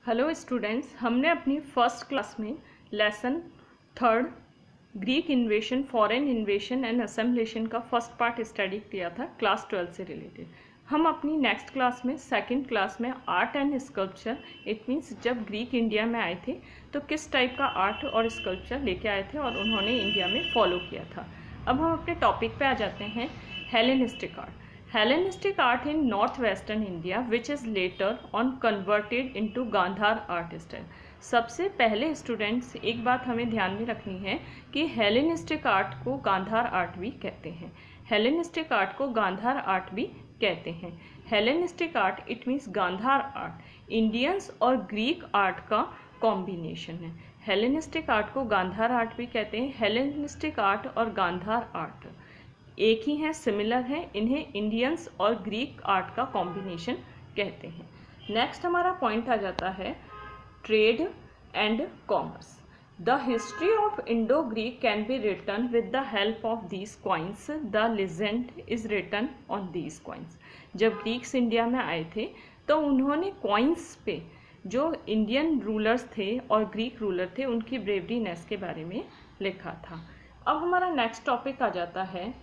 Hello students, हमने अपनी first class में lesson third Greek invasion, foreign invasion and assimilation का फर्स्ट पार्ट स्टडी किया था क्लास 12 से रिलेटेड। हम अपनी नेक्स्ट क्लास में सेकंड क्लास में art and sculpture, it means जब ग्रीक इंडिया में आए थे तो किस टाइप का आर्ट और स्कल्पचर लेके आए थे और उन्होंने इंडिया में फॉलो किया था। अब हम अपने टॉपिक पे आ जाते हैं, Hellenistic art. Hellenistic art in northwestern India, which is later on converted into Gandhar art style। सबसे पहले स्टूडेंट्स एक बात हमें ध्यान में रखनी है कि हेलेनिस्टिक आर्ट को गांधार आर्ट भी कहते हैं। हेलेनिस्टिक आर्ट को गांधार आर्ट भी कहते हैं। Hellenistic art it means Gandhara art Indians और ग्रीक आर्ट का कॉम्बिनेशन है। हेलेनिस्टिक आर्ट को गांधार आर्ट भी कहते हैं। हेलेनिस्टिक आर्ट और गांधार आर्ट एक ही हैं, सिमिलर हैं। इन्हें इंडियंस और ग्रीक आर्ट का कॉम्बिनेशन कहते हैं। नेक्स्ट हमारा पॉइंट आ जाता है trade and commerce. The history of Indo Greek can be written with the help of these coins. The legend is written on these coins. जब ग्रीक्स इंडिया में आए थे तो उन्होंने कॉइन्स पे जो इंडियन रूलर्स थे और ग्रीक रूलर थे उनकी ब्रेवरीनेस के बारे में लिखा था। अब हमारा नेक्स्ट टॉपिक आ जाता है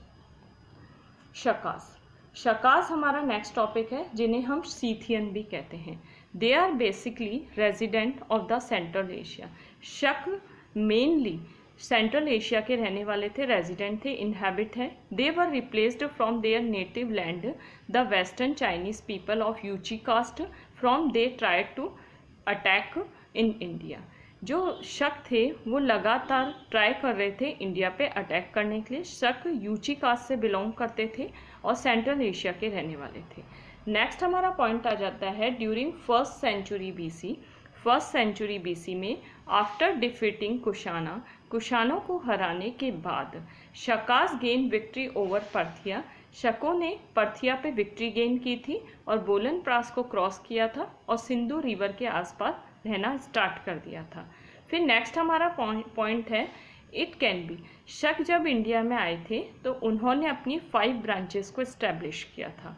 शकास। शकास हमारा नेक्स्ट टॉपिक है, जिन्हें हम सीथियन भी कहते हैं। They are basically resident of the central Asia. Shaka mainly central Asia के रहने वाले थे, रेजिडेंट थे, इनहेबिट है। They were replaced from their native land the western Chinese people of Yuezhi caste from they tried to attack in India. जो शक थे वो लगातार ट्राई कर रहे थे इंडिया पे अटैक करने के लिए। शक यूची कास्ट से बिलोंग करते थे और सेंट्रल एशिया के रहने वाले थे। नेक्स्ट हमारा पॉइंट आ जाता है during first century BC. First century BC में आफ्टर डिफीटिंग कुशाना, कुशानों को हराने के बाद Shakas gain victory over Parthia. शकों ने पर्थिया पे विक्ट्री गेन की थी और बोलन प्रास को क्रॉस किया था और सिंधु रिवर के आसपास रहना स्टार्ट कर दिया था। फिर नेक्स्ट हमारा पॉइंट है इट कैन बी। शक जब इंडिया में आए थे तो उन्होंने अपनी 5 ब्रांचेस को इस्टेब्लिश किया था।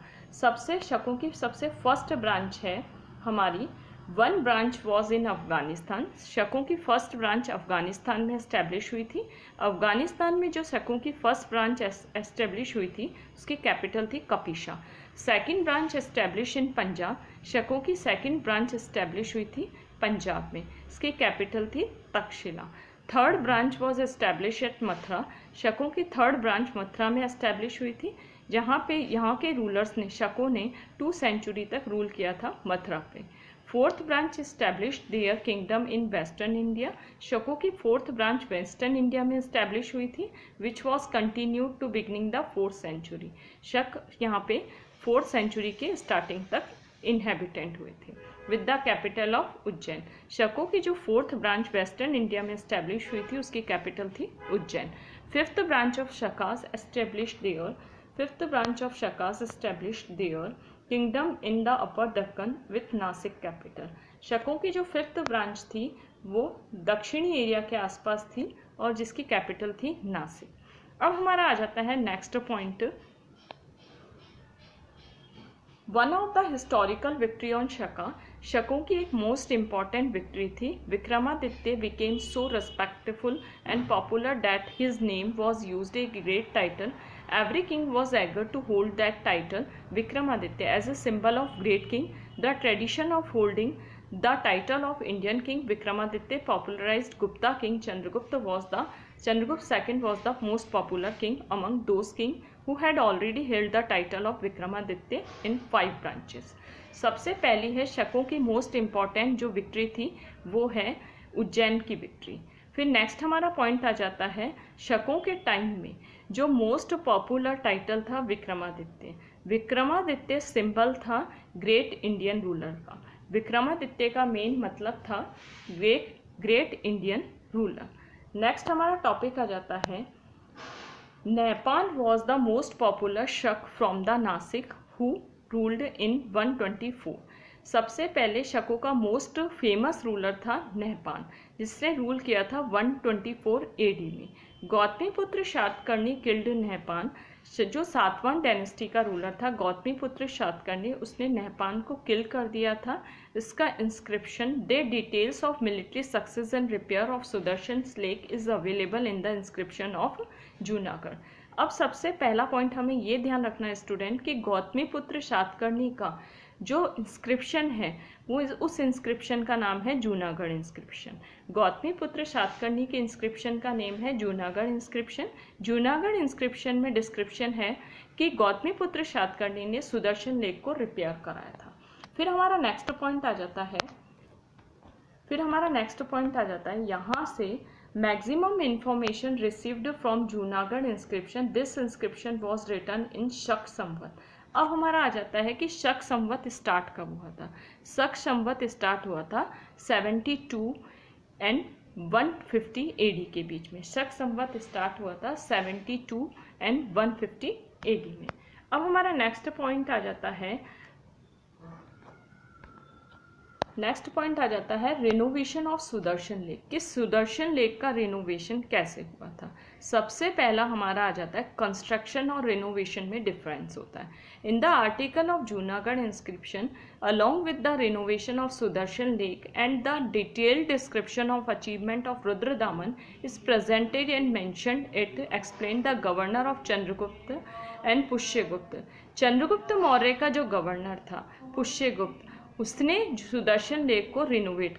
शकों की सबसे फर्स्ट ब्रांच है हमारी 1 ब्रांच वॉज इन अफगानिस्तान। शकों की फर्स्ट ब्रांच अफगानिस्तान में एस्टेब्लिश हुई थी। अफगानिस्तान में जो शकों की फर्स्ट ब्रांच एस्टेब्लिश हुई थी उसकी कैपिटल थी Kapisha. Second branch establish in Punjab. शकों की सेकंड ब्रांच एस्टेब्लिश हुई थी पंजाब में, इसकी कैपिटल थी Takshashila. Third branch was establish at Mathura. शकों की थर्ड ब्रांच मथुरा में एस्टेब्लिश हुई थी, जहाँ पे यहाँ के रूलर्स ने, शकों ने 2 सेंचुरी तक रूल किया था मथुरा पे। Fourth branch establish their kingdom in western India. शकों की फोर्थ ब्रांच वेस्टर्न इंडिया में एस्टेब्लिश हुई थी which was continued to beginning the 4th century. Shaka यहाँ पे 4th सेंचुरी के स्टार्टिंग तक इनहेबिटेंट हुए थे with the capital of Ujjain. शकों की जो 4th ब्रांच वेस्टर्न इंडिया में एस्टेब्लिश हुई थी उसकी कैपिटल थी Ujjain. 5th branch of Shakas established there. 5th branch of Shakas established their kingdom in the upper Deccan with Nashik capital. शकों की जो 5th ब्रांच थी वो दक्षिणी एरिया के आसपास थी और जिसकी कैपिटल थी नासिक। अब हमारा आ जाता है next point, one of the historical victory on Shaka. शकों की एक मोस्ट इम्पॉर्टेंट विक्ट्री थी। Vikramaditya became so respectful and popular that his name was used a great title. Every king was eager to hold that title, Vikramaditya, as a symbol of great king. The tradition of holding the title of Indian king Vikramaditya popularized Gupta king Chandragupta II was the most popular king among those kings who had already held the title of Vikramaditya in 5 branches. सबसे पहली है शकों की most important जो victory थी वो है उज्जैन की विक्ट्री। फिर नेक्स्ट हमारा पॉइंट आ जाता है शकों के टाइम में जो मोस्ट पॉपुलर टाइटल था विक्रमादित्य। विक्रमादित्य सिंबल था ग्रेट इंडियन रूलर का। विक्रमादित्य का मेन मतलब था ग्रेट इंडियन रूलर। नेक्स्ट हमारा टॉपिक आ जाता है नेपान was the most popular Shaka from the Nashik who ruled in 124। सबसे पहले शकों का मोस्ट फेमस रूलर था नेहपान, जिसने रूल किया था 124 AD में। गौतमीपुत्र शातकर्णी किल्ड नेहपान जो सातवां डायनेस्टी का रूलर था गौतमीपुत्र सातकर्णी, उसने नहपान को किल कर दिया था। इसका inscription the details of military success and repair of Sudarshan lake is available in the inscription of Junagadh. अब सबसे पहला पॉइंट हमें ये ध्यान रखना है स्टूडेंट कि गौतमीपुत्र सातकर्णी का जो इंस्क्रिप्शन है वो उस इंस्क्रिप्शन का नाम है जूनागढ़ इंस्क्रिप्शन। गौतमीपुत्र सातकर्णी के इंस्क्रिप्शन का नेम है जूनागढ़ इंस्क्रिप्शन। जूनागढ़ इंस्क्रिप्शन में डिस्क्रिप्शन है कि गौतमीपुत्र सातकर्णी ने सुदर्शन लेक को रिपेयर कराया था। फिर हमारा नेक्स्ट पॉइंट आ जाता है यहाँ से maximum information received from Junagadh inscription, this inscription was written in Shaka Samvat. अब हमारा आ जाता है कि शक संवत स्टार्ट कब हुआ था। शक संवत स्टार्ट हुआ था 72 एंड 150 AD के बीच में। शक संवत स्टार्ट हुआ था 72 एंड 150 AD में। अब हमारा नेक्स्ट पॉइंट आ जाता है रिनोवेशन ऑफ सुदर्शन लेक। कि सुदर्शन लेक का रिनोवेशन कैसे हुआ था। सबसे पहला हमारा आ जाता है कंस्ट्रक्शन और रिनोवेशन में डिफरेंस होता है। In the article of Junagadh inscription along with the renovation of Sudarshan Lake and the detailed description of achievement of Rudradaman is presented and mentioned it explained the governor of Chandragupta and Pushyagupta। Chandragupta Maurya का जो governor था पुष्यगुप्त, उसने Sudarshan lake को renovate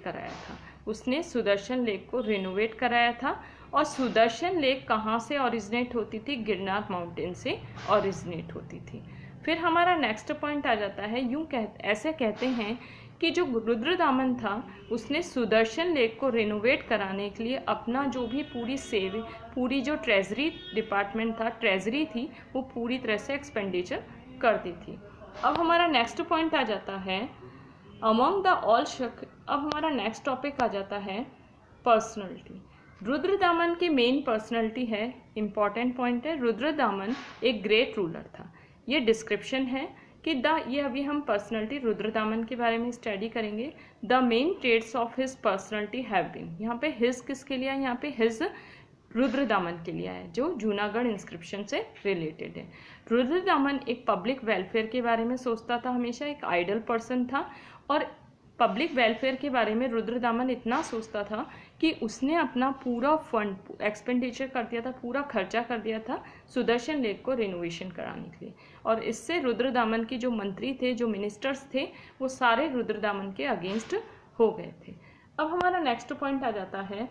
कराया था। और Sudarshan lake कहाँ से ओरिजिनेट होती थी, गिरनार माउंटेन से ओरिजिनेट होती थी। फिर हमारा नेक्स्ट पॉइंट आ जाता है ऐसे कहते हैं कि जो रुद्रदामन था उसने सुदर्शन लेक को रिनोवेट कराने के लिए अपना जो भी पूरी जो ट्रेजरी डिपार्टमेंट था, ट्रेजरी थी, वो पूरी तरह से एक्सपेंडिचर कर दी थी। अब हमारा नेक्स्ट पॉइंट आ जाता है अमंग द ऑल शक। अब हमारा नेक्स्ट टॉपिक आ जाता है पर्सनैलिटी। रुद्रदामन की मेन पर्सनैलिटी है, इंपॉर्टेंट पॉइंट है, रुद्रदामन एक ग्रेट रूलर था। ये डिस्क्रिप्शन है कि ये अभी हम पर्सनैलिटी रुद्रदामन के बारे में स्टडी करेंगे। The main trades of his personality have been, यहाँ पे हिज किसके लिए है, यहाँ पे हिज रुद्रदामन के लिए है जो जूनागढ़ इंस्क्रिप्शन से रिलेटेड है। रुद्रदामन एक पब्लिक वेलफेयर के बारे में सोचता था, हमेशा एक आइडल पर्सन था और पब्लिक वेलफेयर के बारे में रुद्रदामन इतना सोचता था कि उसने अपना पूरा फंड एक्सपेंडिचर कर दिया था, पूरा खर्चा कर दिया था सुदर्शन लेक को रिनोवेशन कराने के लिए। और इससे रुद्रदामन की जो मंत्री थे, जो मिनिस्टर्स थे, वो सारे रुद्रदामन के अगेंस्ट हो गए थे। अब हमारा नेक्स्ट पॉइंट आ जाता है,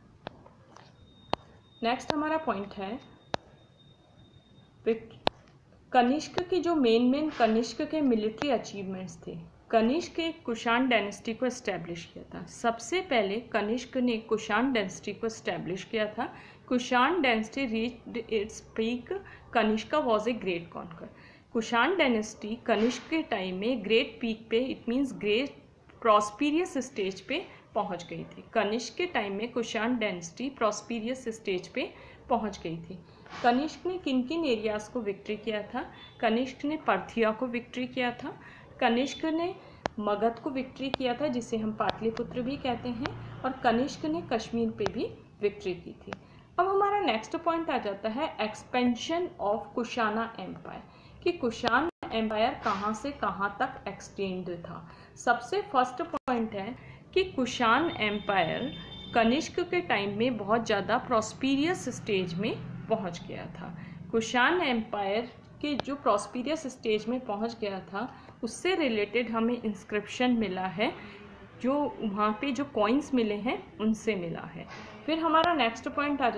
नेक्स्ट हमारा पॉइंट है कनिष्क की जो मेन कनिष्क के मिलिट्री अचीवमेंट्स थे। कनिष्क ने कुषाण डायनेस्टी को एस्टेब्लिश किया था। सबसे पहले कनिष्क ने कुषाण डायनेस्टी को एस्टेब्लिश किया था। Kushan dynasty reached its peak, Kanishka was a great conqueror. Kushan dynasty Kanishka के टाइम में ग्रेट पीक पे, it means great prosperous stage पे पहुंच गई थी। कनिष्क के टाइम में कुषाण डायनेस्टी प्रॉस्पीरियस स्टेज पे पहुंच गई थी। कनिष्क ने किन किन एरियाज को विक्ट्री किया था। कनिष्क ने पर्थिया को विक्ट्री किया था, कनिष्क ने मगध को विक्ट्री किया था जिसे हम पाटलिपुत्र भी कहते हैं, और कनिष्क ने कश्मीर पे भी विक्ट्री की थी। अब हमारा नेक्स्ट पॉइंट आ जाता है एक्सपेंशन ऑफ कुशाना एम्पायर, कि कुषाण एम्पायर कहाँ से कहाँ तक एक्सटेंड था। सबसे फर्स्ट पॉइंट है कि कुषाण एम्पायर कनिष्क के टाइम में बहुत ज़्यादा प्रॉस्पीरियस स्टेज में पहुंच गया था। कुषाण एम्पायर के जो प्रॉस्पीरियस स्टेज में पहुंच गया था उससे रिलेटेड हमें इंस्क्रिप्शन मिला है, जो वहाँ पे जो कॉइन्स मिले हैं उनसे मिला है। फिर हमारा नेक्स्ट पॉइंट आ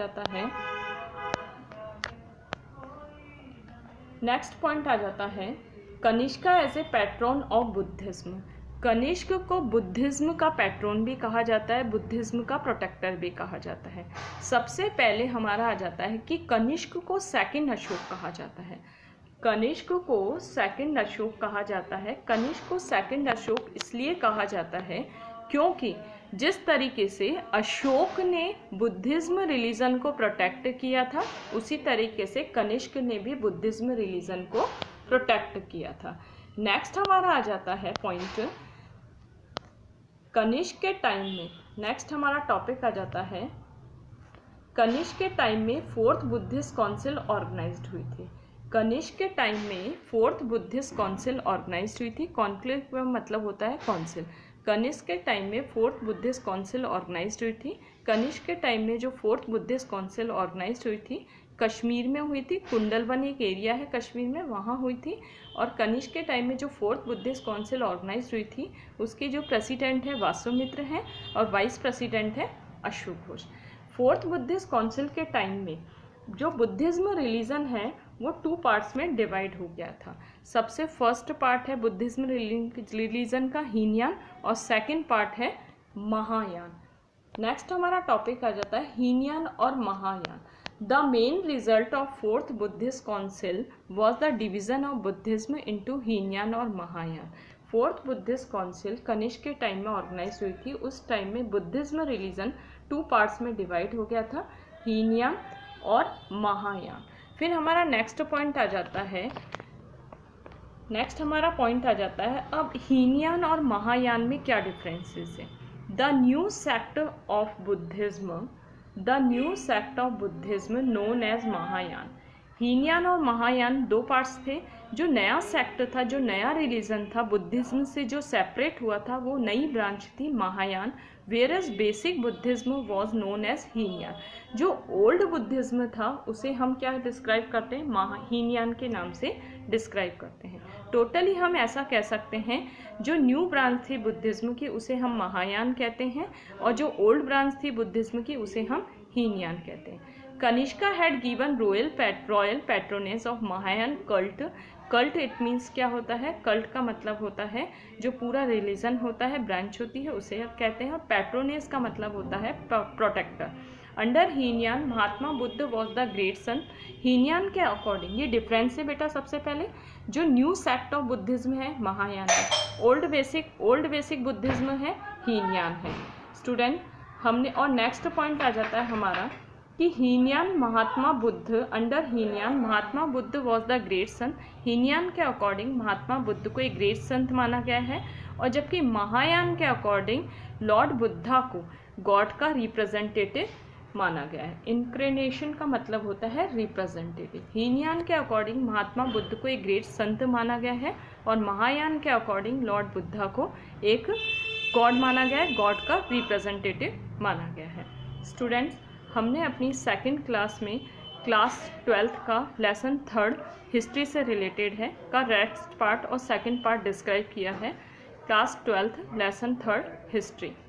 जाता है Kanishka as a patron of Buddhism. Kanishka को बुद्धिज्म का पैट्रोन भी कहा जाता है, बुद्धिज्म का प्रोटेक्टर भी कहा जाता है। सबसे पहले हमारा आ जाता है कि कनिष्क को सेकंड अशोक कहा जाता है। कनिष्क को सेकंड अशोक कहा जाता है। कनिष्क को सेकंड अशोक इसलिए कहा जाता है क्योंकि जिस तरीके से अशोक ने बुद्धिज्म रिलीजन को प्रोटेक्ट किया था, उसी तरीके से कनिष्क ने भी बुद्धिज्म रिलीजन को प्रोटेक्ट किया था। नेक्स्ट हमारा आ जाता है पॉइंट कनिष्क के टाइम में, नेक्स्ट हमारा टॉपिक आ जाता है कनिष्क के टाइम में फोर्थ बुद्धिस्ट काउंसिल ऑर्गेनाइज्ड हुई थी। कनिष्क के टाइम में फोर्थ बुद्धिस्ट काउंसिल ऑर्गेनाइज हुई थी। कॉन्क्लेव का मतलब होता है काउंसिल। कनिष्क के टाइम में फोर्थ बुद्धिस्ट काउंसिल ऑर्गेनाइज हुई थी। कनिष्क के टाइम में जो फोर्थ बुद्धिस्ट काउंसिल ऑर्गेनाइज हुई थी कश्मीर में हुई थी। कुंडलवन एक एरिया है कश्मीर में, वहाँ हुई थी। और कनिष्क के टाइम में जो फोर्थ बुद्धिस्ट काउंसिल ऑर्गेनाइज हुई थी उसके जो प्रेसिडेंट है वासुमित्र हैं और वाइस प्रेसिडेंट है Ashok Ghosh. Fourth Buddhist council के टाइम में जो बुद्धिज्म रिलीजन है वो 2 पार्ट्स में डिवाइड हो गया था। सबसे फर्स्ट पार्ट है बुद्धिज्म रिलीजन का हीनयान और सेकंड पार्ट है महायान। नेक्स्ट हमारा टॉपिक आ जाता है हीनयान और Mahayana. The main result of fourth Buddhist council was the division of Buddhism into Hinayana और Mahayana. Fourth Buddhist council Kanishka के टाइम में ऑर्गेनाइज हुई थी। उस टाइम में बुद्धिज्म रिलीजन 2 पार्ट्स में डिवाइड हो गया था, हीनयान और महायान। फिर हमारा नेक्स्ट पॉइंट आ जाता है अब हीनयान और महायान में क्या डिफरेंसेस है। The new sect of Buddhism known as Mahayana. Hinayana और महायान 2 पार्ट्स थे। जो नया सेक्ट था, जो नया रिलीजन था बुद्धिज्म से जो सेपरेट हुआ था, वो नई ब्रांच थी Mahayana. Whereas basic Buddhism was known as Hinayana. जो ओल्ड बुद्धिज्म था उसे हम क्या डिस्क्राइब करते हैं, हीनयान के नाम से डिस्क्राइब करते हैं। टोटली हम ऐसा कह सकते हैं जो न्यू ब्रांच थी बुद्धिज्म की उसे हम महायान कहते हैं और जो ओल्ड ब्रांच थी बुद्धिज्म की उसे हम हीनयान कहते हैं। Kanishka had given royal patronage of Mahayana cult. Cult it means क्या होता है, कल्ट का मतलब होता है जो पूरा रिलीजन होता है, ब्रांच होती है, उसे आप कहते हैं। पैट्रोनेज का मतलब होता है protector. Under Hinayana Mahatma Buddha was the great son. Hinayana के अकॉर्डिंग, ये डिफरेंस है बेटा, सबसे पहले जो न्यू सेक्ट ऑफ बुद्धिज्म है महायान है, ओल्ड बेसिक बुद्धिज्म है हीनयान है। स्टूडेंट हमने, और नेक्स्ट पॉइंट आ जाता है हमारा कि Hinayana Mahatma Buddha, under Hinayana Mahatma Buddha was the great son. Hinayana के अकॉर्डिंग महात्मा बुद्ध को एक ग्रेट संत माना गया है और जबकि महायान के अकॉर्डिंग लॉर्ड बुद्धा को गॉड का रिप्रेजेंटेटिव माना गया है। इनक्रेनेशन का मतलब होता है रिप्रेजेंटेटिव। हीनयान के अकॉर्डिंग महात्मा बुद्ध को एक ग्रेट संत माना गया है और महायान के अकॉर्डिंग लॉर्ड बुद्धा को एक गॉड माना गया है, गॉड का रिप्रेजेंटेटिव माना गया है। स्टूडेंट्स हमने अपनी सेकंड क्लास में क्लास 12th का लेसन 3rd हिस्ट्री से रिलेटेड है का नेक्स्ट पार्ट और सेकंड पार्ट डिस्क्राइब किया है। Class 12th lesson 3rd history.